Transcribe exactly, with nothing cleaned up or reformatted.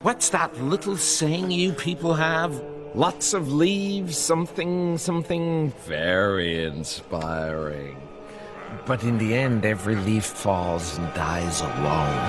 What's that little saying you people have? Lots of leaves, something, something very inspiring. But in the end, every leaf falls and dies alone.